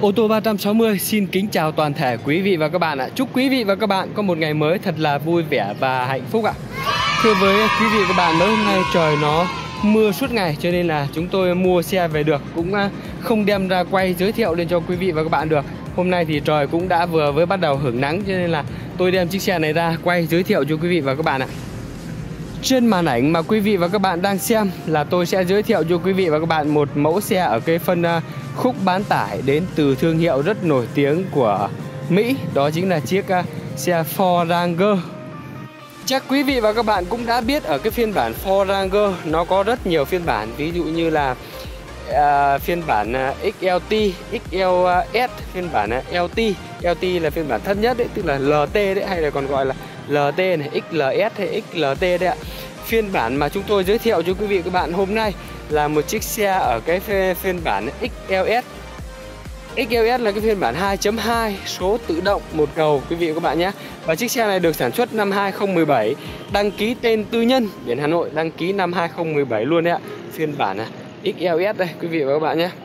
Ô tô 360 xin kính chào toàn thể quý vị và các bạn ạ. Chúc quý vị và các bạn có một ngày mới thật là vui vẻ và hạnh phúc ạ. Thưa với quý vị và các bạn, mới hôm nay trời nó mưa suốt ngày cho nên là chúng tôi mua xe về được cũng không đem ra quay giới thiệu lên cho quý vị và các bạn được. Hôm nay thì trời cũng đã vừa mới bắt đầu hưởng nắng cho nên là tôi đem chiếc xe này ra quay giới thiệu cho quý vị và các bạn ạ. Trên màn ảnh mà quý vị và các bạn đang xem là tôi sẽ giới thiệu cho quý vị và các bạn một mẫu xe ở cái phân khúc bán tải đến từ thương hiệu rất nổi tiếng của Mỹ. Đó chính là chiếc xe Ford Ranger. Chắc quý vị và các bạn cũng đã biết ở cái phiên bản Ford Ranger nó có rất nhiều phiên bản. Ví dụ như là phiên bản XLT, XLS, phiên bản LT. LT là phiên bản thấp nhất đấy, tức là LT đấy, hay là còn gọi là LT này, XLS hay XLT đấy ạ. Phiên bản mà chúng tôi giới thiệu cho quý vị và các bạn hôm nay là một chiếc xe ở cái phiên bản XLS. XLS là cái phiên bản 2.2 số tự động một cầu quý vị và các bạn nhé. Và chiếc xe này được sản xuất năm 2017, đăng ký tên tư nhân biển Hà Nội, đăng ký năm 2017 luôn đấy ạ. Phiên bản XLS đây quý vị và các bạn nhé.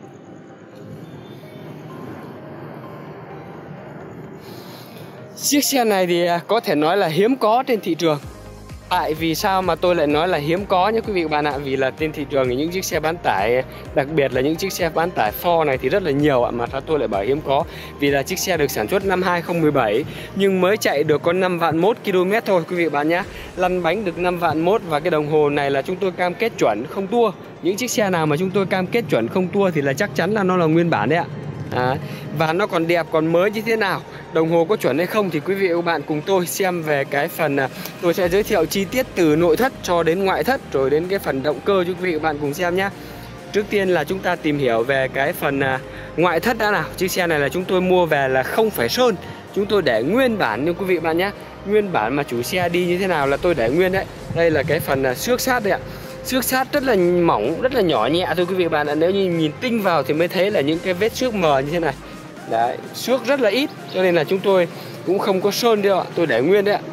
Chiếc xe này thì có thể nói là hiếm có trên thị trường. Tại vì sao mà tôi lại nói là hiếm có nhé quý vị và các bạn ạ? Vì là trên thị trường thì những chiếc xe bán tải, đặc biệt là những chiếc xe bán tải Ford này thì rất là nhiều ạ. Mà tôi lại bảo hiếm có vì là chiếc xe được sản xuất năm 2017 nhưng mới chạy được có 5 vạn 1 km thôi quý vị và bạn nhé. Lăn bánh được 5 vạn 1 và cái đồng hồ này là chúng tôi cam kết chuẩn không tua. Những chiếc xe nào mà chúng tôi cam kết chuẩn không tua thì là chắc chắn là nó là nguyên bản đấy ạ. Và nó còn đẹp còn mới như thế nào, đồng hồ có chuẩn hay không thì quý vị và các bạn cùng tôi xem về cái phần tôi sẽ giới thiệu chi tiết từ nội thất cho đến ngoại thất, rồi đến cái phần động cơ cho quý vị và các bạn cùng xem nhé. Trước tiên là chúng ta tìm hiểu về cái phần ngoại thất đã nào. Chiếc xe này là chúng tôi mua về là không phải sơn, chúng tôi để nguyên bản như quý vị và các bạn nhé. Nguyên bản mà chủ xe đi như thế nào là tôi để nguyên đấy. Đây là cái phần xước sát đây ạ. Xước sát rất là mỏng, rất là nhỏ nhẹ thôi quý vị và bạn ạ. Nếu như nhìn tinh vào thì mới thấy là những cái vết xước mờ như thế này. Đấy, xước rất là ít cho nên là chúng tôi cũng không có sơn đâu ạ, tôi để nguyên đấy ạ.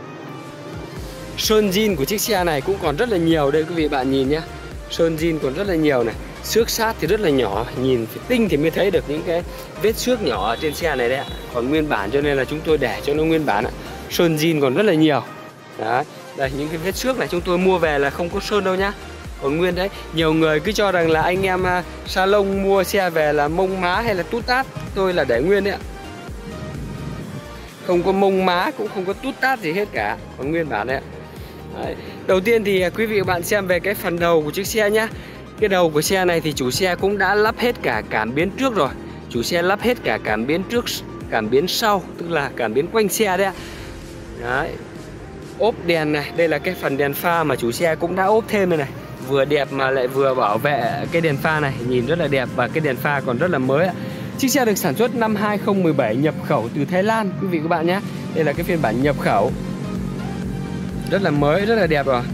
Sơn zin của chiếc xe này cũng còn rất là nhiều đây quý vị bạn nhìn nhé. Sơn zin còn rất là nhiều này. Xước sát thì rất là nhỏ, nhìn phải tinh thì mới thấy được những cái vết xước nhỏ ở trên xe này đấy ạ. Còn nguyên bản cho nên là chúng tôi để cho nó nguyên bản ạ. Sơn zin còn rất là nhiều. Đấy, đây những cái vết xước này chúng tôi mua về là không có sơn đâu nhá. Còn nguyên đấy, nhiều người cứ cho rằng là anh em salon mua xe về là mông má hay là tút tát, tôi là để nguyên đấy ạ. Không có mông má cũng không có tút tát gì hết cả, còn nguyên bản đấy ạ. Đấy. Đầu tiên thì quý vị và bạn xem về cái phần đầu của chiếc xe nhá. Cái đầu của xe này thì chủ xe cũng đã lắp hết cả cảm biến trước rồi. Chủ xe lắp hết cả cảm biến trước, cảm biến sau, tức là cảm biến quanh xe đấy ạ. Đấy. Ốp đèn này, đây là cái phần đèn pha mà chủ xe cũng đã ốp thêm này này. Vừa đẹp mà lại vừa bảo vệ cái đèn pha này, nhìn rất là đẹp và cái đèn pha còn rất là mới ạ. Chiếc xe được sản xuất năm 2017, nhập khẩu từ Thái Lan quý vị các bạn nhé. Đây là cái phiên bản nhập khẩu. Rất là mới, rất là đẹp rồi.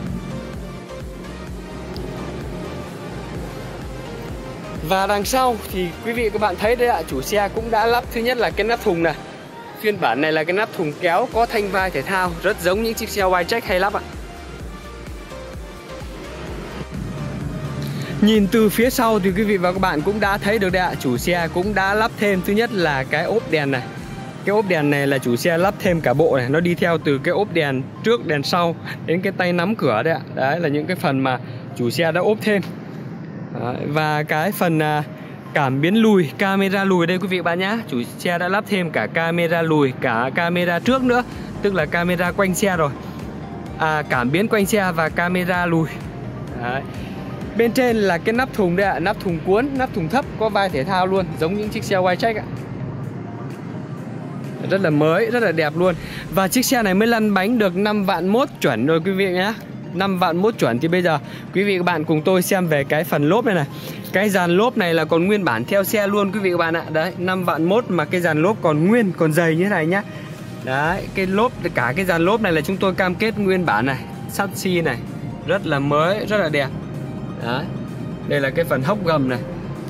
Và đằng sau thì quý vị các bạn thấy đấy ạ, chủ xe cũng đã lắp thứ nhất là cái nắp thùng này. Phiên bản này là cái nắp thùng kéo có thanh vai thể thao, rất giống những chiếc xe Wildtrak hay lắp ạ. Nhìn từ phía sau thì quý vị và các bạn cũng đã thấy được đấy ạ, chủ xe cũng đã lắp thêm thứ nhất là cái ốp đèn này. Cái ốp đèn này là chủ xe lắp thêm cả bộ này, nó đi theo từ cái ốp đèn trước, đèn sau đến cái tay nắm cửa đấy ạ. Đấy là những cái phần mà chủ xe đã ốp thêm. Đấy, và cái phần cảm biến lùi, camera lùi đây quý vị và bạn nhá. Chủ xe đã lắp thêm cả camera lùi, cả camera trước nữa, tức là camera quanh xe rồi. Cảm biến quanh xe và camera lùi. Đấy. Bên trên là cái nắp thùng đây ạ, nắp thùng cuốn, nắp thùng thấp có vai thể thao luôn, giống những chiếc xe Wildtrak ạ. Rất là mới, rất là đẹp luôn. Và chiếc xe này mới lăn bánh được 5 vạn 1 chuẩn rồi quý vị nhé. 5 vạn 1 chuẩn thì bây giờ quý vị các bạn cùng tôi xem về cái phần lốp này này. Cái dàn lốp này là còn nguyên bản theo xe luôn quý vị các bạn ạ. Đấy, 5 vạn 1 mà cái dàn lốp còn nguyên, còn dày như thế này nhá. Đấy, cái lốp, cả cái dàn lốp này là chúng tôi cam kết nguyên bản này. Sắt xi này, rất là mới, rất là đẹp. Đấy, đây là cái phần hốc gầm này.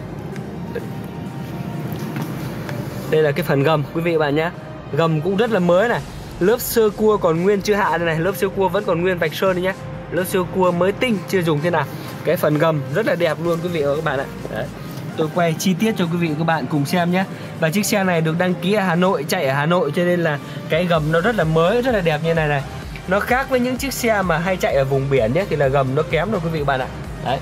Đây là cái phần gầm quý vị và bạn nhé. Gầm cũng rất là mới này. Lớp sơ cua còn nguyên chưa hạ đây này. Lớp sơ cua vẫn còn nguyên vạch sơn đây nhé. Lớp sơ cua mới tinh chưa dùng thế nào. Cái phần gầm rất là đẹp luôn quý vị và các bạn ạ. Đấy. tôi quay chi tiết cho quý vị và các bạn cùng xem nhé. Và chiếc xe này được đăng ký ở Hà Nội, chạy ở Hà Nội, cho nên là cái gầm nó rất là mới, rất là đẹp như này này. Nó khác với những chiếc xe mà hay chạy ở vùng biển nhé, thì là gầm nó kém rồi quý vị và các bạn ạ. Đấy.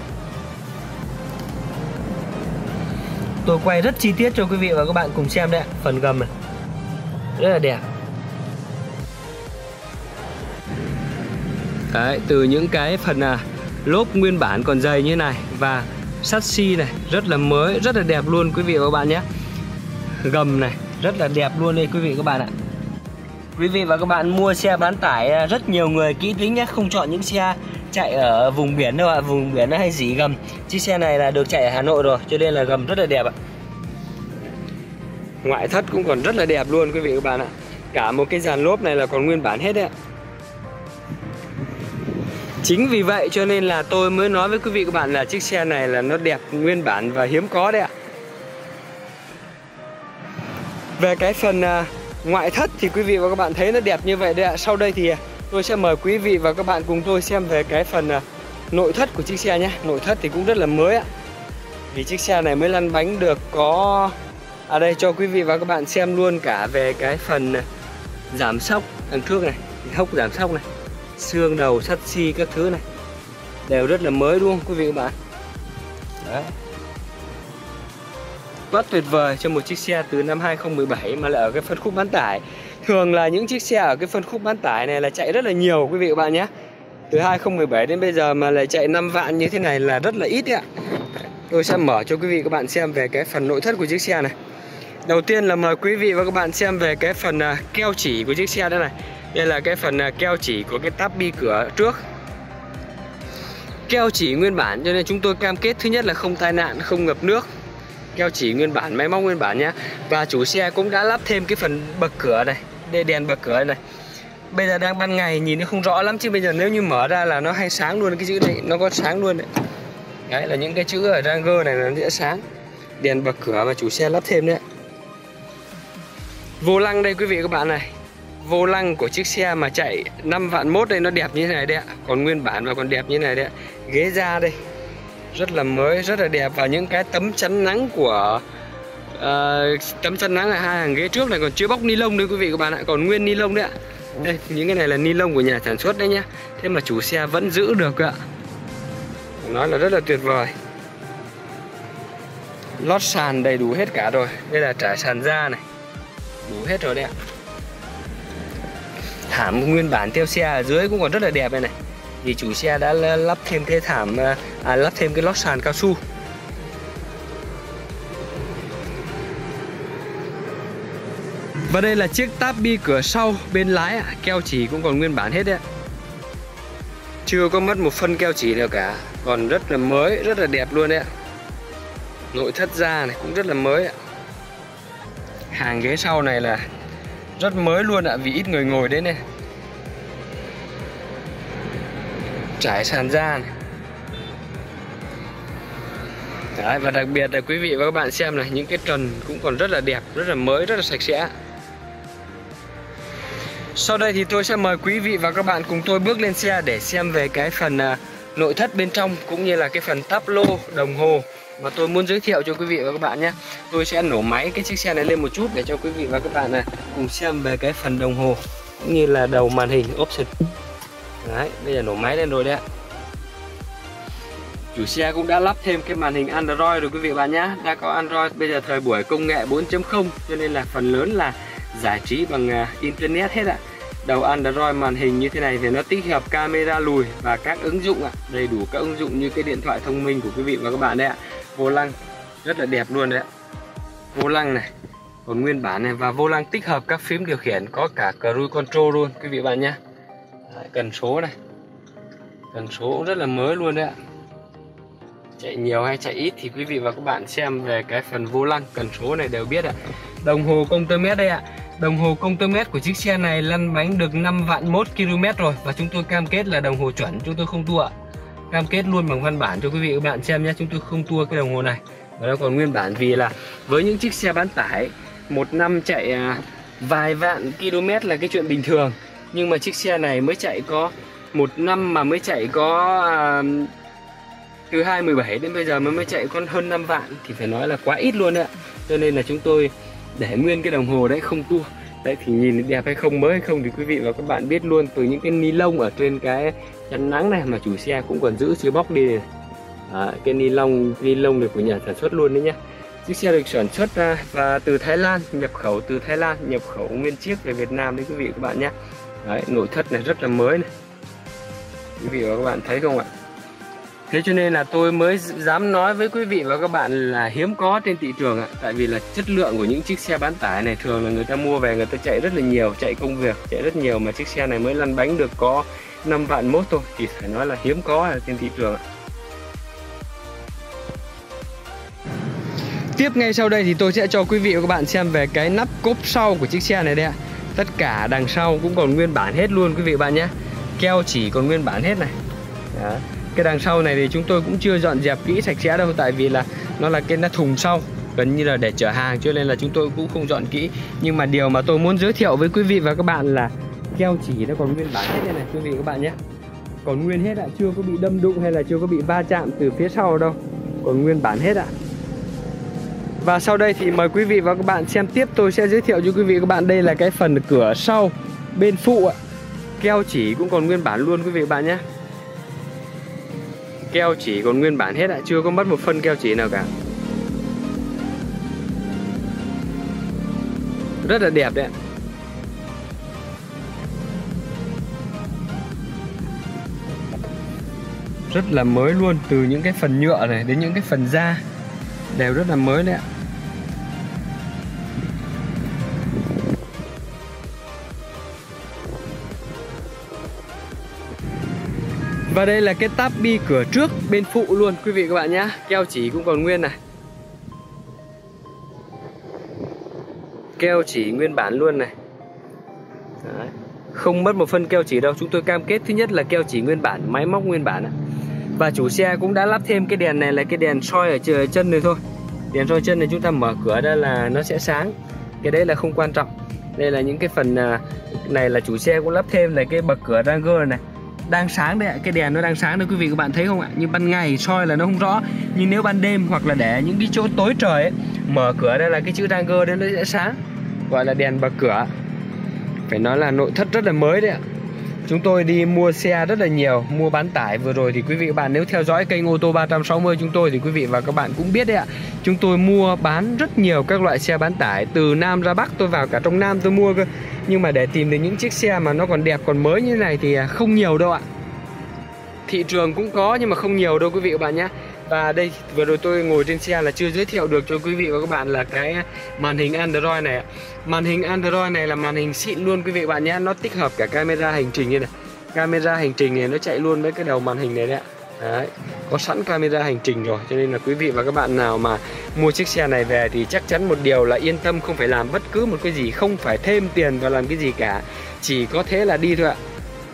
Tôi quay rất chi tiết cho quý vị và các bạn cùng xem đấy ạ. Phần gầm này rất là đẹp. Đấy, từ những cái phần lốp nguyên bản còn dày như này và chassis này rất là mới, rất là đẹp luôn quý vị và các bạn nhé. Gầm này rất là đẹp luôn đây quý vị và các bạn ạ. Quý vị và các bạn mua xe bán tải rất nhiều người kỹ tính nhé, không chọn những xe chạy ở vùng biển đâu ạ, vùng biển nó hay dỉ gầm. Chiếc xe này là được chạy ở Hà Nội rồi, cho nên là gầm rất là đẹp ạ. Ngoại thất cũng còn rất là đẹp luôn quý vị và các bạn ạ. Cả một cái dàn lốp này là còn nguyên bản hết đấy ạ. Chính vì vậy cho nên là tôi mới nói với quý vị các bạn là chiếc xe này là nó đẹp nguyên bản và hiếm có đấy ạ. Về cái phần ngoại thất thì quý vị và các bạn thấy nó đẹp như vậy đấy ạ. Sau đây thì tôi sẽ mời quý vị và các bạn cùng tôi xem về cái phần nội thất của chiếc xe nhé. Nội thất thì cũng rất là mới ạ. Vì chiếc xe này mới lăn bánh được có... Ở đây cho quý vị và các bạn xem luôn cả về cái phần giảm xóc đằng trước này, hốc giảm xóc này, xương đầu, chassis các thứ này đều rất là mới luôn quý vị và các bạn. Đấy. Rất tuyệt vời cho một chiếc xe từ năm 2017 mà lại ở cái phân khúc bán tải. Thường là những chiếc xe ở cái phân khúc bán tải này là chạy rất là nhiều quý vị và các bạn nhé. Từ 2017 đến bây giờ mà lại chạy 5 vạn như thế này là rất là ít đấy ạ. Tôi sẽ mở cho quý vị và các bạn xem về cái phần nội thất của chiếc xe này. Đầu tiên là mời quý vị và các bạn xem về cái phần keo chỉ của chiếc xe đây này. Đây là cái phần keo chỉ của cái táp bi cửa trước. Keo chỉ nguyên bản cho nên chúng tôi cam kết thứ nhất là không tai nạn, không ngập nước. Keo chỉ nguyên bản, máy móc nguyên bản nhé. Và chủ xe cũng đã lắp thêm cái phần bậc cửa này, đây đèn bậc cửa này. Bây giờ đang ban ngày nhìn nó không rõ lắm, chứ bây giờ nếu như mở ra là nó hay sáng luôn cái chữ này, nó có sáng luôn đấy. Đấy là những cái chữ ở Ranger này nó sẽ sáng. Đèn bậc cửa mà chủ xe lắp thêm đấy. Vô lăng đây quý vị các bạn này. Vô lăng của chiếc xe mà chạy 5 vạn mốt đây nó đẹp như thế này đấy ạ. Còn nguyên bản và còn đẹp như thế này đấy ạ. Ghế da đây rất là mới, rất là đẹp. Và những cái tấm chắn nắng của tấm chắn nắng ở hai hàng ghế trước này còn chưa bóc ni lông đấy quý vị các bạn ạ. Còn nguyên ni lông đấy ạ. Đây, những cái này là ni lông của nhà sản xuất đấy nhá. Thế mà chủ xe vẫn giữ được ạ. Nói là rất là tuyệt vời. Lót sàn đầy đủ hết cả rồi. Đây là trải sàn da này, đủ hết rồi đấy ạ. Thảm nguyên bản theo xe ở dưới cũng còn rất là đẹp đây này. Vì chủ xe đã lắp thêm cái thảm, lắp thêm cái lót sàn cao su. Và đây là chiếc táp bi cửa sau bên lái ạ. Keo chỉ cũng còn nguyên bản hết đấy ạ. Chưa có mất một phân keo chỉ nào cả. Còn rất là mới, rất là đẹp luôn đấy ạ. Nội thất da này cũng rất là mới ạ. Hàng ghế sau này là rất mới luôn ạ, vì ít người ngồi đấy này. Trải sàn da này. Đấy, và đặc biệt là quý vị và các bạn xem này, những cái trần cũng còn rất là đẹp, rất là mới, rất là sạch sẽ. Sau đây thì tôi sẽ mời quý vị và các bạn cùng tôi bước lên xe để xem về cái phần nội thất bên trong, cũng như là cái phần táp lô đồng hồ mà tôi muốn giới thiệu cho quý vị và các bạn nhé. Tôi sẽ nổ máy cái chiếc xe này lên một chút để cho quý vị và các bạn này cùng xem về cái phần đồng hồ cũng như là đầu màn hình option. Đấy, bây giờ nổ máy lên rồi đấy ạ. Chủ xe cũng đã lắp thêm cái màn hình Android rồi quý vị và bạn nhé. Đã có Android, bây giờ thời buổi công nghệ 4.0 cho nên là phần lớn là giải trí bằng Internet hết ạ. Đầu Android màn hình như thế này thì nó tích hợp camera lùi và các ứng dụng ạ. Đầy đủ các ứng dụng như cái điện thoại thông minh của quý vị và các bạn đấy ạ. Vô lăng rất là đẹp luôn đấy ạ. Vô lăng này còn nguyên bản này, và vô lăng tích hợp các phím điều khiển, có cả cruise control luôn quý vị và bạn nhé. Cần số này, cần số cũng rất là mới luôn đấy ạ. Chạy nhiều hay chạy ít thì quý vị và các bạn xem về cái phần vô lăng cần số này đều biết ạ. Đồng hồ công tơ mét đây ạ. Đồng hồ công tơ mét của chiếc xe này lăn bánh được 5 vạn mốt km rồi. Và chúng tôi cam kết là đồng hồ chuẩn, chúng tôi không tua ạ. Cam kết luôn bằng văn bản cho quý vị và các bạn xem nhé. Chúng tôi không tua cái đồng hồ này, và nó còn nguyên bản. Vì là với những chiếc xe bán tải một năm chạy vài vạn km là cái chuyện bình thường. Nhưng mà chiếc xe này mới chạy có một năm mà mới chạy có từ 2017 đến bây giờ mới chạy con hơn 5 vạn thì phải nói là quá ít luôn đấy ạ. Cho nên là chúng tôi để nguyên cái đồng hồ đấy không tua. Đấy thì nhìn đẹp hay không, mới hay không thì quý vị và các bạn biết luôn từ những cái ni lông ở trên cái chắn nắng này mà chủ xe cũng còn giữ chưa bóc đi này. Cái ni lông này của nhà sản xuất luôn đấy nhá. Chiếc xe được sản xuất ra và từ Thái Lan, nhập khẩu từ Thái Lan, nhập khẩu nguyên chiếc về Việt Nam đấy quý vị và các bạn nhé. Đấy, nội thất này rất là mới này, quý vị và các bạn thấy không ạ? Thế cho nên là tôi mới dám nói với quý vị và các bạn là hiếm có trên thị trường ạ. Tại vì là chất lượng của những chiếc xe bán tải này thường là người ta mua về người ta chạy rất là nhiều, chạy công việc, chạy rất nhiều, mà chiếc xe này mới lăn bánh được có 5 vạn mốt thôi thì phải nói là hiếm có ở trên thị trường ạ. Tiếp ngay sau đây thì tôi sẽ cho quý vị và các bạn xem về cái nắp cốp sau của chiếc xe này đây ạ. Tất cả đằng sau cũng còn nguyên bản hết luôn quý vị và bạn nhé. Keo chỉ còn nguyên bản hết này. Đó. Cái đằng sau này thì chúng tôi cũng chưa dọn dẹp kỹ sạch sẽ đâu, tại vì là nó là cái thùng sau gần như là để chở hàng, cho nên là chúng tôi cũng không dọn kỹ. Nhưng mà điều mà tôi muốn giới thiệu với quý vị và các bạn là keo chỉ nó còn nguyên bản hết đây này quý vị và các bạn nhé. Còn nguyên hết ạ, chưa có bị đâm đụng hay là chưa có bị va chạm từ phía sau đâu, còn nguyên bản hết ạ. Và sau đây thì mời quý vị và các bạn xem tiếp, tôi sẽ giới thiệu cho quý vị và các bạn đây là cái phần cửa sau bên phụ ạ. Keo chỉ cũng còn nguyên bản luôn quý vị và các bạn nhé. Keo chỉ còn nguyên bản hết ạ, chưa có mất một phân keo chỉ nào cả. Rất là đẹp đấy ạ. Rất là mới luôn, từ những cái phần nhựa này đến những cái phần da đều rất là mới đấy ạ. Và đây là cái táp bi cửa trước bên phụ luôn quý vị các bạn nhé. Keo chỉ cũng còn nguyên này. Keo chỉ nguyên bản luôn này. Đấy. Không mất một phân keo chỉ đâu. Chúng tôi cam kết thứ nhất là keo chỉ nguyên bản, máy móc nguyên bản. Và chủ xe cũng đã lắp thêm cái đèn này là cái đèn soi ở chân này thôi. Đèn soi chân này chúng ta mở cửa ra là nó sẽ sáng. Cái đấy là không quan trọng. Đây là những cái phần này là chủ xe cũng lắp thêm là cái bậc cửa Ranger này. Đang sáng đấy ạ, cái đèn nó đang sáng đấy quý vị các bạn thấy không ạ? Nhưng ban ngày soi là nó không rõ, nhưng nếu ban đêm hoặc là để những cái chỗ tối trời ấy, mở cửa đây là cái chữ Ranger đấy nó sẽ sáng, gọi là đèn bậc cửa. Phải nói là nội thất rất là mới đấy ạ. Chúng tôi đi mua xe rất là nhiều, mua bán tải vừa rồi thì quý vị các bạn nếu theo dõi kênh ô tô 360 chúng tôi thì quý vị và các bạn cũng biết đấy ạ. Chúng tôi mua bán rất nhiều các loại xe bán tải, từ Nam ra Bắc, tôi vào cả trong Nam tôi mua cơ. Nhưng mà để tìm được những chiếc xe mà nó còn đẹp còn mới như thế này thì không nhiều đâu ạ. Thị trường cũng có nhưng mà không nhiều đâu quý vị và các bạn nhé. Và đây vừa rồi tôi ngồi trên xe là chưa giới thiệu được cho quý vị và các bạn là cái màn hình Android này. Màn hình Android này là màn hình xịn luôn quý vị và các bạn nhé. Nó tích hợp cả camera hành trình như này. Camera hành trình này nó chạy luôn với cái đầu màn hình này đấy ạ. Đấy, có sẵn camera hành trình rồi, cho nên là quý vị và các bạn nào mà mua chiếc xe này về thì chắc chắn một điều là yên tâm, không phải làm bất cứ một cái gì, không phải thêm tiền vào làm cái gì cả, chỉ có thế là đi thôi ạ.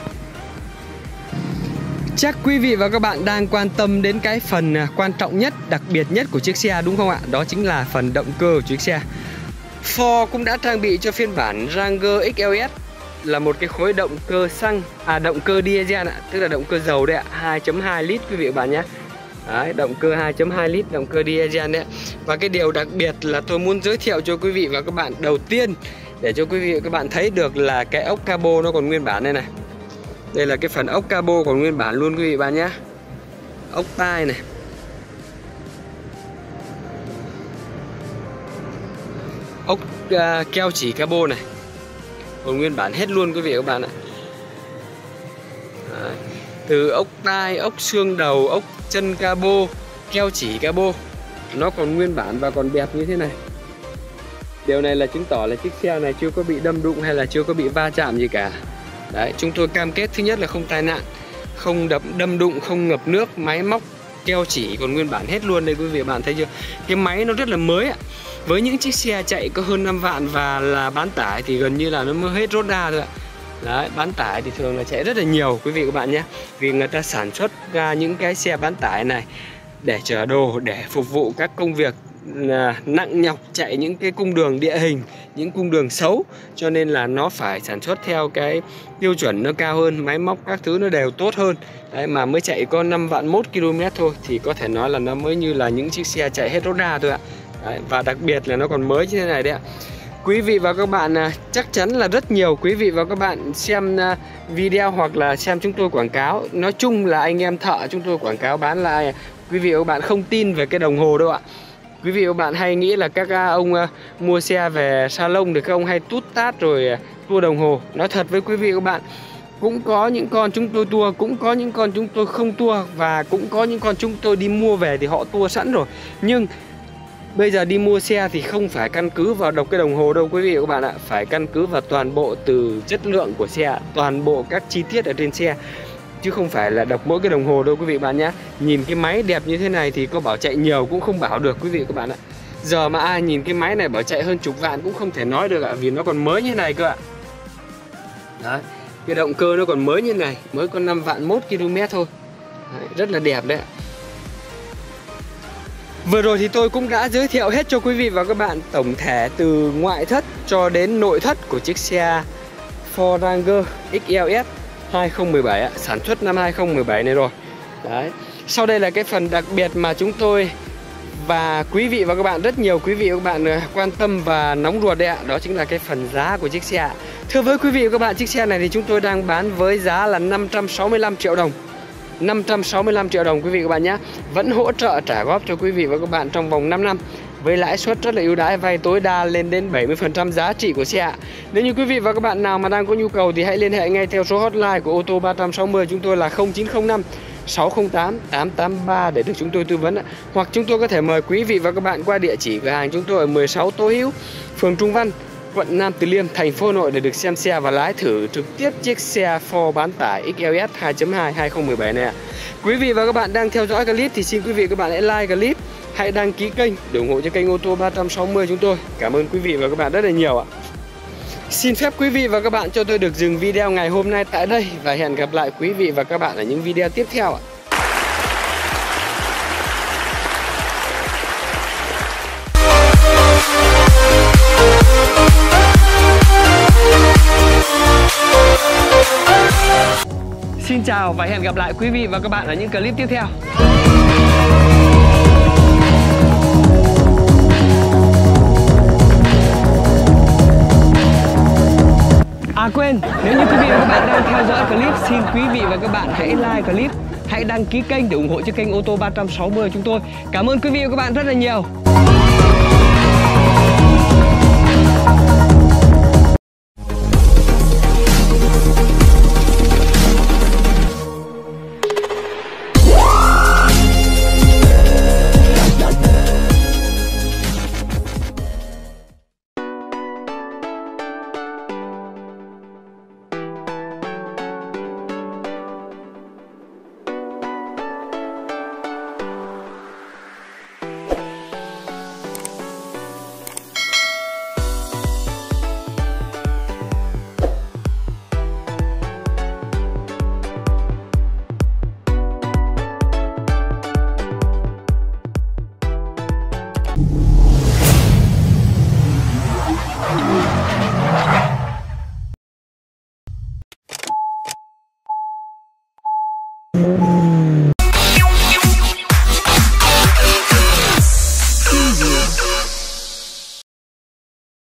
Chắc quý vị và các bạn đang quan tâm đến cái phần quan trọng nhất, đặc biệt nhất của chiếc xe đúng không ạ? Đó chính là phần động cơ của chiếc xe. Ford cũng đã trang bị cho phiên bản Ranger XLS là một cái khối động cơ xăng, động cơ diesel ạ, tức là động cơ dầu đấy ạ, 2.2 lít quý vị và các bạn nhé. Đấy, động cơ 2.2 lít, động cơ diesel đấy. Và cái điều đặc biệt là tôi muốn giới thiệu cho quý vị và các bạn đầu tiên để cho quý vị và các bạn thấy được là cái ốc cabo nó còn nguyên bản đây này. Đây là cái phần ốc cabo còn nguyên bản luôn quý vị và bạn nhé. Ốc tai này. Ốc keo chỉ cabo này còn nguyên bản hết luôn quý vị và các bạn ạ. Đấy. Từ ốc tai, ốc xương đầu, ốc chân cabo, keo chỉ cabo nó còn nguyên bản và còn đẹp như thế này. Điều này là chứng tỏ là chiếc xe này chưa có bị đâm đụng hay là chưa có bị va chạm gì cả. Đấy, chúng tôi cam kết thứ nhất là không tai nạn, không đâm đụng, không ngập nước, máy móc keo chỉ còn nguyên bản hết luôn đây quý vị và bạn thấy chưa? Cái máy nó rất là mới ạ. Với những chiếc xe chạy có hơn 5 vạn và là bán tải thì gần như là nó mới hết rốt ra thôi ạ. Đấy, bán tải thì thường là chạy rất là nhiều quý vị các bạn nhé. Vì người ta sản xuất ra những cái xe bán tải này để chở đồ, để phục vụ các công việc nặng nhọc, chạy những cái cung đường địa hình, những cung đường xấu, cho nên là nó phải sản xuất theo cái tiêu chuẩn nó cao hơn, máy móc các thứ nó đều tốt hơn. Đấy, mà mới chạy có 5 vạn 1 km thôi thì có thể nói là nó mới như là những chiếc xe chạy hết road thôi ạ. Đấy, và đặc biệt là nó còn mới như thế này đấy ạ. Quý vị và các bạn chắc chắn là rất nhiều quý vị và các bạn xem video hoặc là xem chúng tôi quảng cáo, nói chung là anh em thợ chúng tôi quảng cáo bán là quý vị và các bạn không tin về cái đồng hồ đâu ạ. Quý vị và các bạn hay nghĩ là các ông mua xe về salon thì các ông hay tút tát rồi tua đồng hồ. Nói thật với quý vị và các bạn, cũng có những con chúng tôi tua, cũng có những con chúng tôi không tua, và cũng có những con chúng tôi đi mua về thì họ tua sẵn rồi. Nhưng bây giờ đi mua xe thì không phải căn cứ vào đọc cái đồng hồ đâu quý vị và các bạn ạ. Phải căn cứ vào toàn bộ từ chất lượng của xe, toàn bộ các chi tiết ở trên xe, chứ không phải là đọc mỗi cái đồng hồ đâu quý vị bạn nhé. Nhìn cái máy đẹp như thế này thì có bảo chạy nhiều cũng không bảo được quý vị các bạn ạ. Giờ mà ai nhìn cái máy này bảo chạy hơn chục vạn cũng không thể nói được ạ, vì nó còn mới như này cơ ạ. Đấy, cái động cơ nó còn mới như này, mới có 5 vạn 1 km thôi. Đấy, rất là đẹp đấy ạ. Vừa rồi thì tôi cũng đã giới thiệu hết cho quý vị và các bạn tổng thể từ ngoại thất cho đến nội thất của chiếc xe Ford Ranger XLS 2017 ạ, sản xuất năm 2017 này rồi. Đấy. Sau đây là cái phần đặc biệt mà chúng tôi và quý vị và các bạn, rất nhiều quý vị và các bạn quan tâm và nóng ruột đấy ạ. Đó chính là cái phần giá của chiếc xe. Thưa với quý vị và các bạn, chiếc xe này thì chúng tôi đang bán với giá là 565 triệu đồng. 565 triệu đồng quý vị và các bạn nhé. Vẫn hỗ trợ trả góp cho quý vị và các bạn trong vòng 5 năm với lãi suất rất là ưu đãi, vay tối đa lên đến 70% giá trị của xe. Nếu như quý vị và các bạn nào mà đang có nhu cầu thì hãy liên hệ ngay theo số hotline của ô tô 360 chúng tôi là 0905 608 883 để được chúng tôi tư vấn. Hoặc chúng tôi có thể mời quý vị và các bạn qua địa chỉ cửa hàng chúng tôi ở 16 Tô Hữu, phường Trung Văn, quận Nam Từ Liêm, thành phố Hà Nội để được xem xe và lái thử trực tiếp chiếc xe Ford bán tải XLS 2.2 2017 này ạ. Quý vị và các bạn đang theo dõi clip thì xin quý vị và các bạn hãy like clip, hãy đăng ký kênh để ủng hộ cho kênh ô tô 360 chúng tôi. Cảm ơn quý vị và các bạn rất là nhiều ạ. Xin phép quý vị và các bạn cho tôi được dừng video ngày hôm nay tại đây và hẹn gặp lại quý vị và các bạn ở những video tiếp theo ạ. Xin chào và hẹn gặp lại quý vị và các bạn ở những clip tiếp theo. À quên, nếu như quý vị và các bạn đang theo dõi clip, xin quý vị và các bạn hãy like clip, hãy đăng ký kênh để ủng hộ cho kênh ô tô 360 chúng tôi. Cảm ơn quý vị và các bạn rất là nhiều.